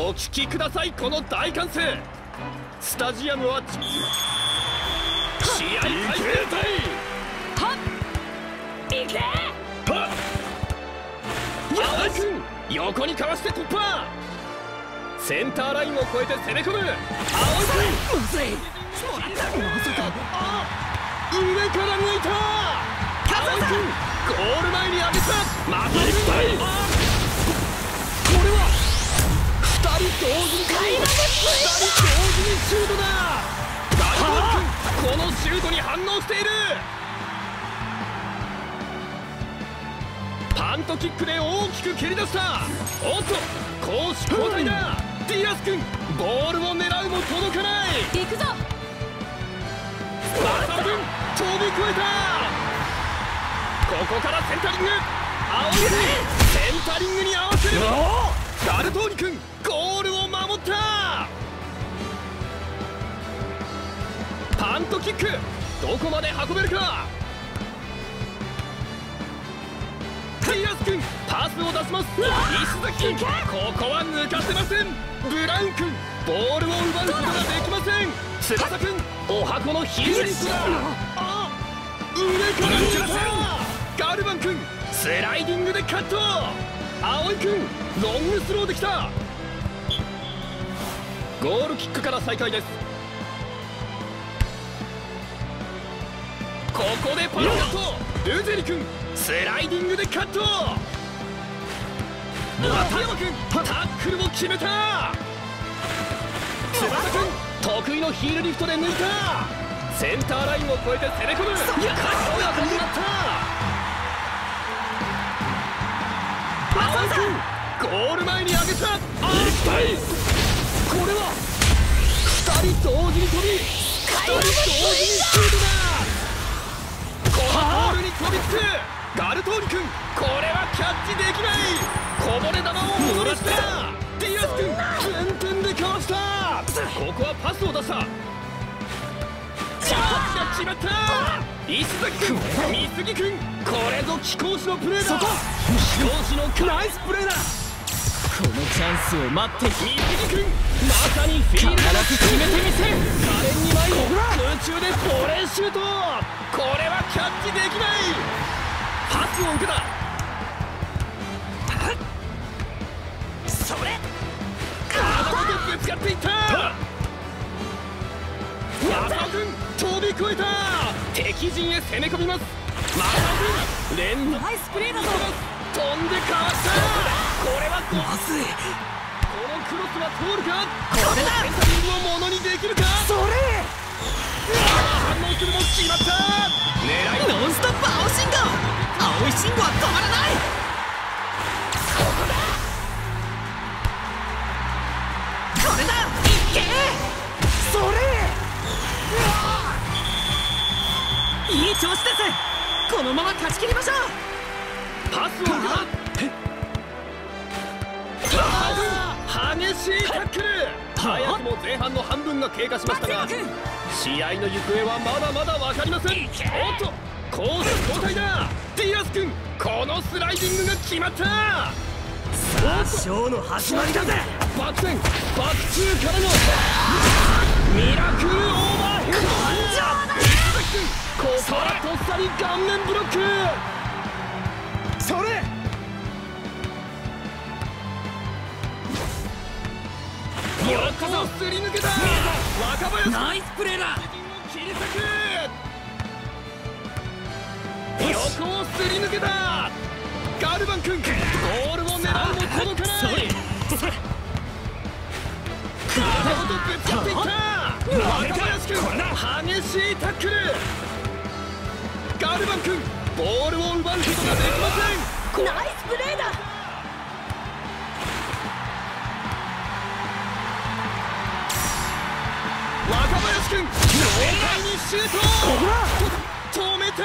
お聞きください、この大歓声。スタジアムは試合開始。 はっいけ。 青井君、横にかわして突破。センターラインを越えて攻め込む。青井君、 まずい。もらった。まさか。 上から抜いた。青井君、ゴール前に上げた。またいっぱい。これは2人同時にシュートだ。大東君、このシュートに反応している。パントキックで大きく蹴り出した。おっと、攻守交代だ。ディアス君、ボールを狙うも届かない。 行くぞ。 マサオ君、飛び越えた。ここからセンタリング。青井君、センタリングに合わせる。ガルトーニ君、ゴールを守った。パントキック、どこまで運べるか。ディアス君、パスを出します。石崎君、ここは抜かせません。ブラウン君、ボールを奪うことができません。翼君、お箱のヒールリストだ。上から抜けた。ガルバン君、スライディングでカット。青井君、ロングスローできた。ゴールキックから再開です。ここでパスカット。ルゼリ君、スライディングでカット。松山君、タックルを決めた。翼君、得意のヒールリフトで抜いた。センターラインを越えて攻め込む。軽やかになった。青井君、ゴール前に上げた。いっぱい。これは2人同時に飛び、2人同時にシュートだ。このボールに飛びつく。ガルトーニ君、これはキャッチできない。こぼれ球を戻した。ディアス君、前転でかわした。ここはパスを出した。キャッチが決まった。石崎君、三杉君、これぞ貴公子のプレーだ。貴公子のナイスプレーだ。 このチャンスを待って三杉君、まさにフィールド必ず決めてみせる。 可憐に前に空中でボレーシュート。これはキャッチできない。パスを受けた。 それ。 体ごとぶつかっていった。マサオ君、飛び越えた。敵陣へ攻め込みます。マサオ君、連続ナイスプレーだぞ。 飛んでかわした。これはまずい。 このクロスは通るか。 これだ。 センタリングをものにできるか。 それ。 反応するも決まった。狙いノンストップ青信号。青い信号は止まらない。ここだ。これだ。いけ。それ。いい調子です。このまま勝ち切りましょう。 パスを受けた。激しいタックル。早くも前半の半分が経過しましたが、試合の行方はまだまだ分かりません。おっと、攻守交代だ。ディアス君、このスライディングが決まった。さあ、ショーの始まりだぜ。 バック戦、バック中からのミラクルオーバーヘッド。ここはとっさに顔面ブロック。それ。横をすり抜けた。若林、 ナイスプレーだ。 切り裂く。横をすり抜けた。ガルバン君、ゴールを狙うも届かない。体ごとぶつかっていった。若林君、激しいタックル。ガルバン君、ボールを奪うことができません。 ナイスプレーだ。 若林君、豪快にシュート。止めた。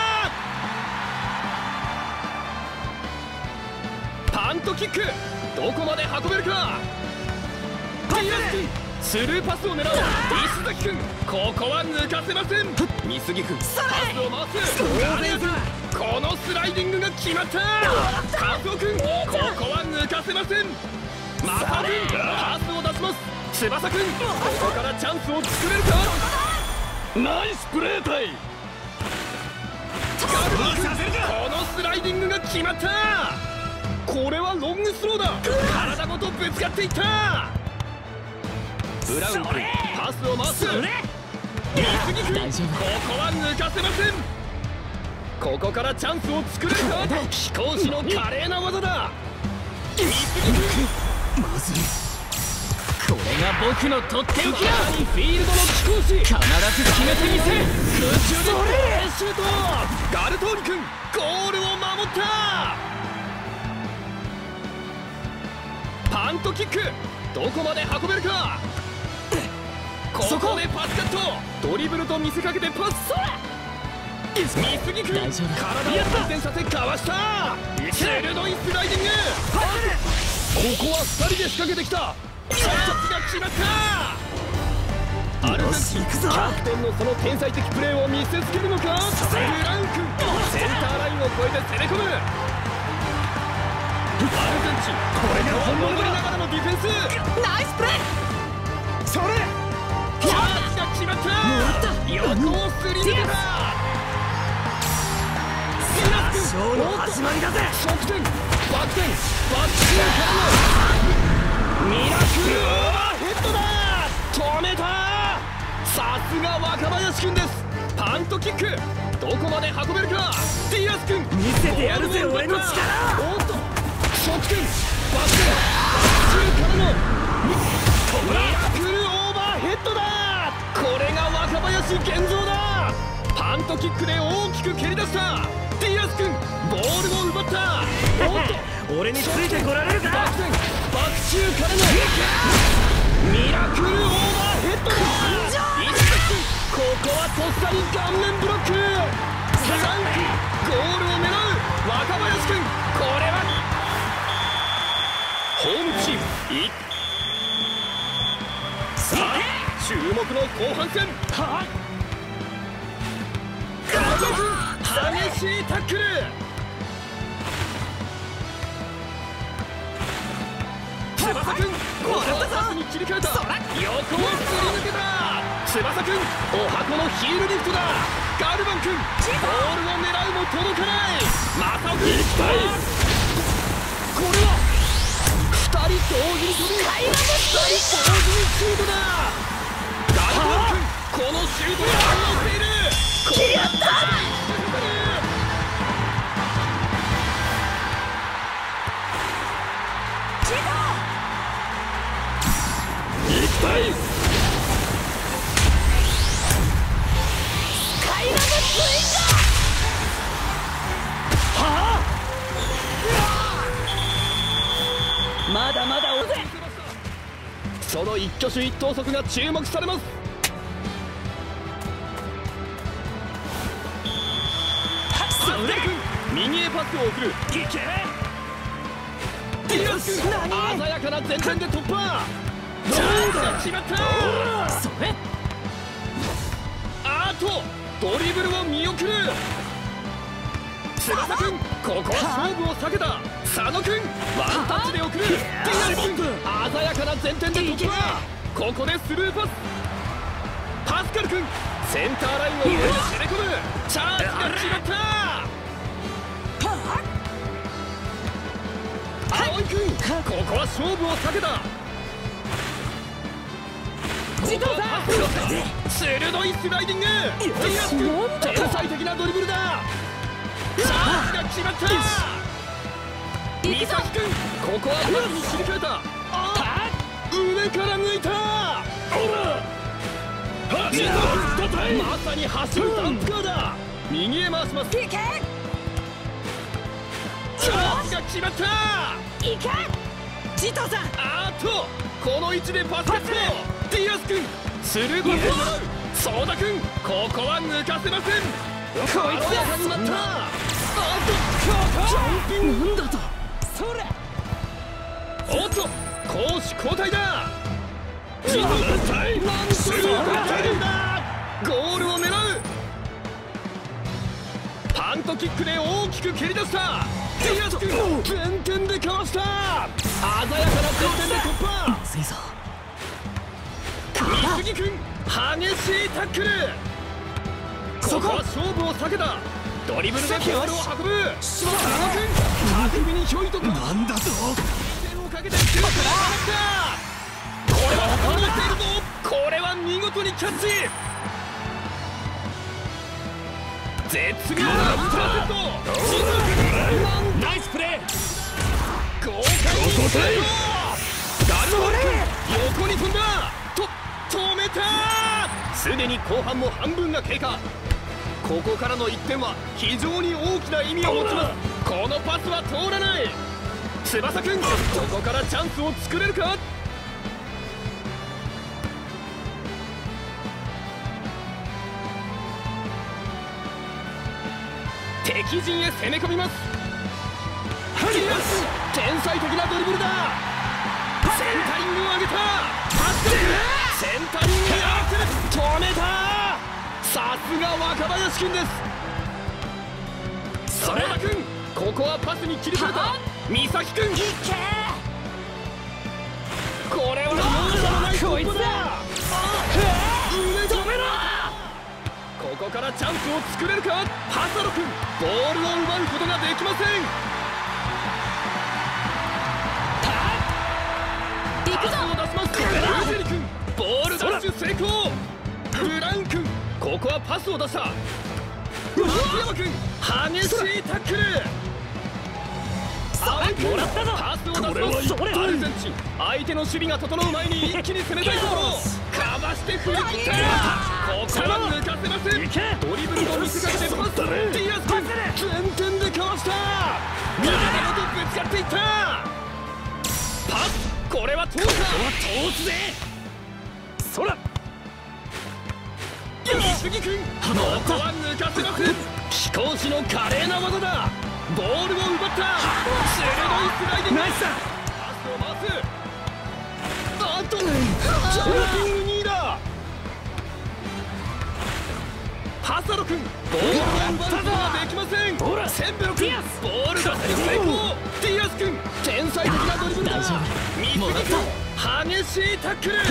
パントキック、どこまで運べるか。ディアス君、スルーパスを狙う。石崎君、ここは抜かせません。三杉君、パスを回す。ガレーズ、このスライディングが決まった。カズオ君、ここは抜かせません。 マサ君パスを出します。翼君ここからチャンスを作れるか。ナイスプレータイ。ガルバ君このスライディングが決まった。これはロングスローだ。体ごとぶつかっていった。ブラウン君パスを回す。水木君ここは抜かせません。ここからチャンスを作れるか。飛行士の華麗な技だ。水木君まずい。これが僕のとっておきだ。 フィールドの飛行士必ず決めてみせる。 空中でボレーシュート。ガルトーニ君ゴールを守った。パントキックどこまで運べるか。ここでパスカット。ドリブルと見せかけてパス。水木君体を回転させかわした。鋭いスライディング。ここは2人で仕掛けてきた。チャンスが決まった。アルゼンチンキャプテンのその天才的プレーを見せつけるのか。ブラウン君センターラインを越えて攻め込む。アルゼンチンこれが本物だ。守りながらのディフェンス。 ナイスプレー。 それチャンスが決まった。横をすり抜けた。 ショーの始まりだぜ。 側転バック転バックシューからのミラクルオーバーヘッドだ。止めた。さすが若林君です。パントキックどこまで運べるか。ディアス君見せてやるぜ俺の力。 おっと側転バック転バックシューからのミラクルオーバーヘッドだ。これが若林源三だ。パントキックで大きく蹴り出した。ディアス君ボールを奪った。おっと俺についてこられるか。 バック転バックシューからのミラクルオーバーヘッドだ。石崎君ここはとっさに顔面ブロック。スランクゴールを狙う若林君。これはホームチームさあ注目の後半戦。激しいタックル。翼君ここはパスに切り替えた。横をすり抜けた。翼君お箱のヒールリフトだ。ガルバン君ボールを狙うも届かない。正雄君いきたい。これは2人同時に飛び2人同時にシュートだ。ガルバン君このシュートに反応している。やった行きたい。まだまだ大勢。その一挙手一投足が注目されます。右へパスを送る。いけディアス君鮮やかな前転で突破。チャンスが決まった。 それあとドリブルを見送る。翼君ここは勝負を避けた。佐野君ワンタッチで送る。ディアス君鮮やかな前転で突破。ここでスルーパス。パスカル君センターラインを越えて攻め込む。チャンスが決まった。青井君ここは勝負を避けた。鋭いスライディング。ディアス君天才的なドリブルだ。チャンスが決まった。三崎君ここはパスに切り替えた。上から抜いた。まさに走るダンプカーだ。右へ回します。チャンスが決まった。 いけジトさん。 あとこの位置でパスカット。ディアス君スルーパスを狙う。ソーダ君ここは抜かせません。こいつが始まった。あとジャンピングなんだと。それおっと攻守交代だ。ジト君なんという交代だ。ゴールを狙う。パントキックで大きく蹴り出した。ディアス君前転でかわした。鮮やかな前転でずいぞ。 三杉君、激しいタックル。ここは勝負を避けた。ドリブルでボールを運ぶ。佐野君、巧みにひょいとかなんだと。 点をかけてシュートを放った。これは反応しているぞ。これは見事にキャッチ。絶妙なインターセプト。 ナイスプレー。 豪快に成功。ガルド君、横に飛んだ。止めた。すでに後半も半分が経過。ここからの1点は非常に大きな意味を持ちます。このパスは通らない。翼君、ここからチャンスを作れるか。敵陣へ攻め込みます。天才的なドリブルだ。センタリングを上げた。パスセンタリングに合わせる。止めた。さすが若林君です。園田君、ここはパスに切り替えた。美咲君、これは容赦のない突破だ。止めろ。ここからチャンスを作れるか。パサロ君、ボールを奪うことができません。パスを出します。ルゼリ君、ボールダッシュ成功。ブラウン君、ここはパスを出した。松山君、激しいタックル。青井君、パスを出します。アルゼンチン、相手の守備が整う前に一気に攻めたいところ。かばして振り切った。ここは抜かせません。ドリブルを見せかけてパス。ディアス君、全点でかわした。体ごとぶつかっていった。パス、これは通った。 通すぜ。そら。 美杉君、ここは抜かせません。飛行士の華麗な技だ。ボールを奪った。鋭いスライディング。 ナイスだ。 パスを回す。あとジャンピング2位だ。パサロ君、ボールを奪うことができません。センベロ君、ボールが成功。ディアス君、天才的なドリブルだ。三杉君、激しいタックル。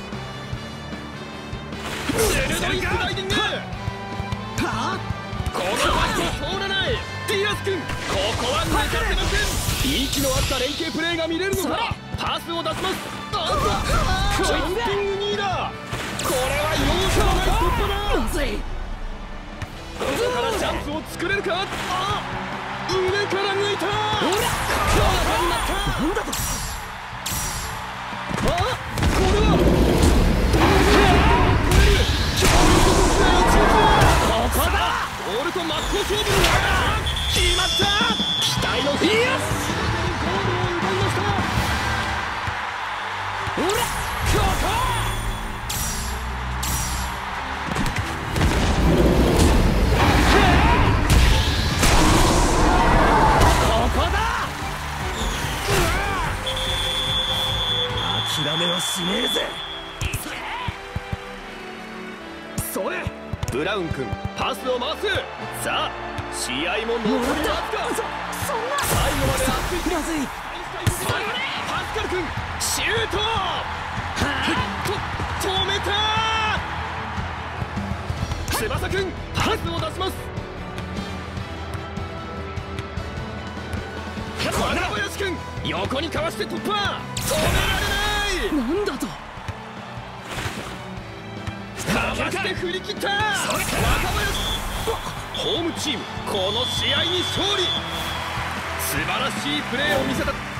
鋭いスライディング。このパスは通らない。ディアス君、ここは抜かせません。息の合った連携プレーが見れるのか。パスを出します。ジャンピング2位だ。これは容赦のない突破だ。 まずい。 ここからチャンスを作れるか。上から抜いた。 なんだと。 これはボールと真っ向勝負に決まった。期待のフィースゴールを奪いました。ここだ。 諦めはしねえぜ。 それ。ブラウン君、パスを回す。さあ、試合も残りわずか。 そんな最後まで熱い。 まずい。 パスカル君、シュート。止めた。翼君、パスを出します。若林君、横にかわして突破。止められない。 なんだと。 かわして振り切った。若林、ホームチーム、この試合に勝利。素晴らしいプレーを見せた。